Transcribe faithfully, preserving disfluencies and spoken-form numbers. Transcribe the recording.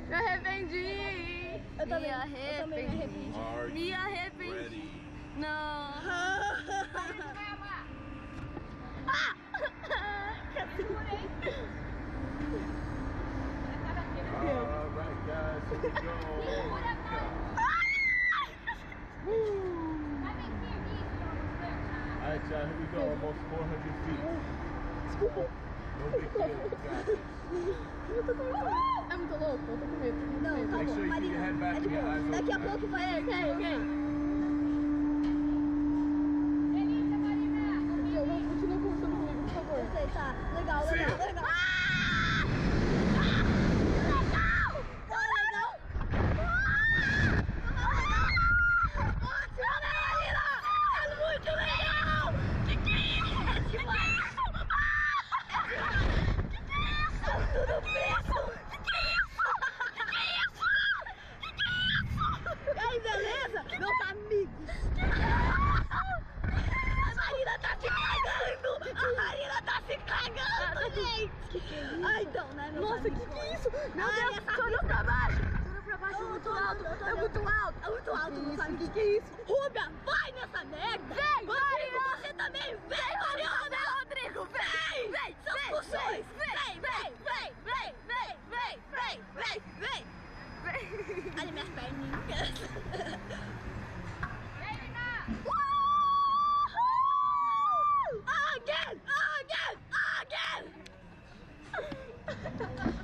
Me arrependi. Eu também, me eu arrependi. também me arrependi. Me arrependi. Não. Alright guys, here we go. Alright y'all, here we go, almost four hundred feet. Desculpa. No big deal, we got this. Eu tô com medo. É muito louco, eu tô com medo. Não, tá Make bom, sure you keep Marina. your head back É and de your boa. eyes Daqui a open. pouco vai. Ok, ok. Eu não continua conversando comigo, por favor. Eu sei, tá. Legal, legal, legal. Legal! Pô, legal! Ótimo, né, Marina? É muito legal! Que que é isso? É demais! Que que é isso? Tá tudo preto! Que que é isso? Que que é isso? Que que é isso? E aí, beleza? Meus amigos! Que que é isso? A Marina tá se cagando! A Marina tá se cagando, gente! Ai, então, né, meus Nossa, amigos? que que é isso? Meu Ai, Deus, essa você olhou pra baixo? Você olhou pra baixo, é Eu muito tô alto. olhando, eu tô É olhando. muito alto. É muito alto, Que não isso? sabe o Que que que é isso? Rúbia, vai nessa merda! Vem, Rodrigo, vai, você também vem, Mariana! Vem, Rodrigo, vem! Vem, são vem, funções! vem, Vem, vem, vem, vem, vem, vem, vem, vem, vem! Vem! Olha minhas perninhas! Again! Again! Again!